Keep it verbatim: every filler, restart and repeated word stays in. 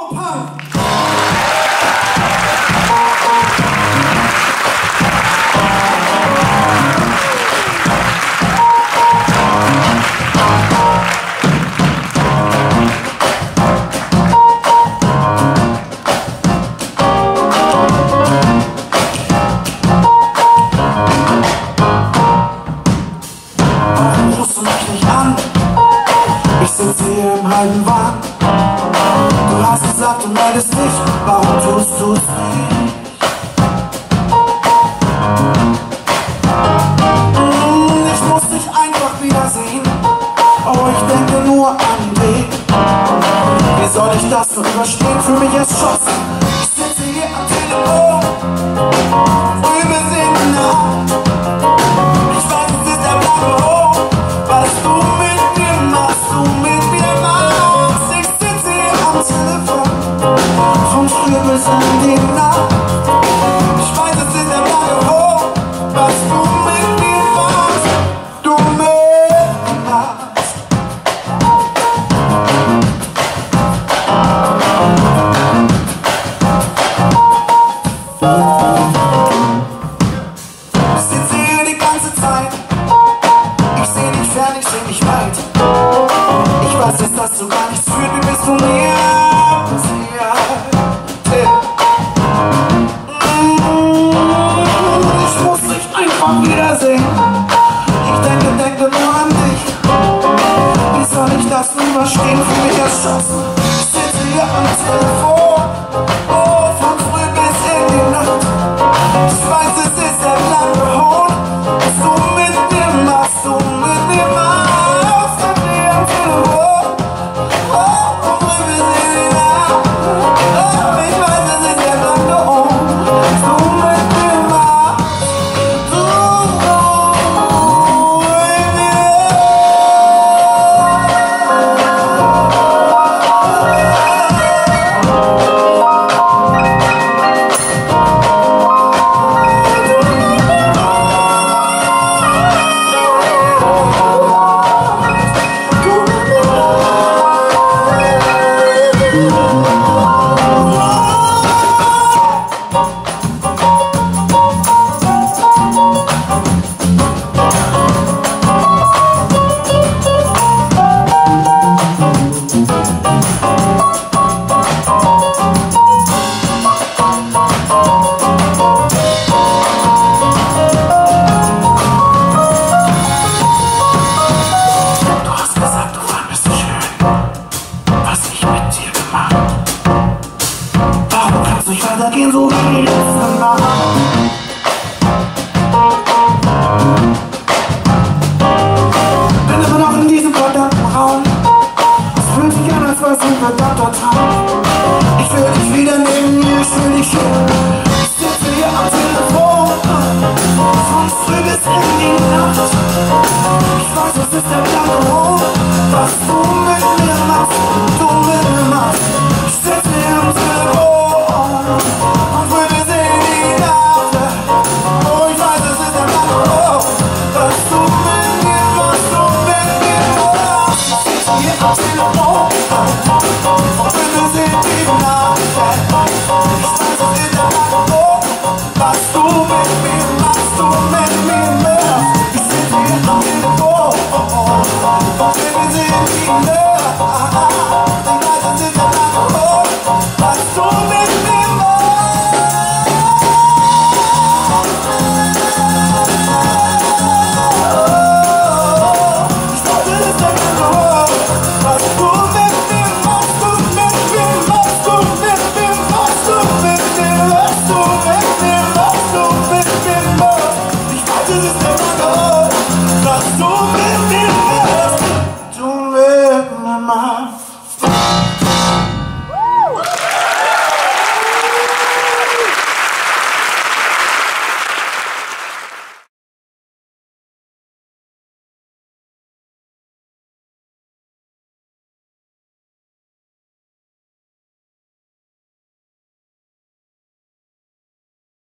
Punk! Ich sitze hier im halben Wahn. Du hast gesagt, du meldest dich. Warum tust du's nicht? Ich muss dich einfach wiedersehen. Oh, ich denke nur an dich. Wie soll ich das so überstehen? Für mich ist Schluss. Ich sitze hier am Telefon. Wir sehen nah. Ich weiß, es ist der blaue Hoch. Was du mit mir machst, du mit mir machst. Ich sitze hier am Telefon, von früh bis in die Nacht. Ich weiß, es ist der blaue Hoch. Was du mit mir machst, du mit mir machst. Ich sitze hier die ganze Zeit. Ich seh dich fern, ich seh dich weit. Ich weiß jetzt, dass du gar nichts fühlst, wie bist du mir passiert? Ich muss dich einfach wiedersehen. Ich denke, denke nur an dich. Wie soll ich das überstehen? Für mich ist Schluss. Ich sitze hier am Telefon, oh, von früh bis in die Nacht. Ich weiß, es ist der lange Hohn, was du mit mir machst, du mit mir machst. An dir am Telefon, oh, von früh bis in die Nacht. Oh, ich weiß, es ist der lange Hohn, was du mit mir machst, du mit mir. Nicht weitergehen, so wie letztes Mal. Bin immer noch in diesem verdammten Raum. Es fühlt sich an, als wär's ein verdammter Traum. Ich will dich wieder neben mir, ich will dich hier. Ich sitze hier am Telefon, von früh bis in die Nacht. Ich weiß, es ist der blanke Hohn, was du mit mir machst, du mit mir machst. Ich sitze hier am Telefon. This is the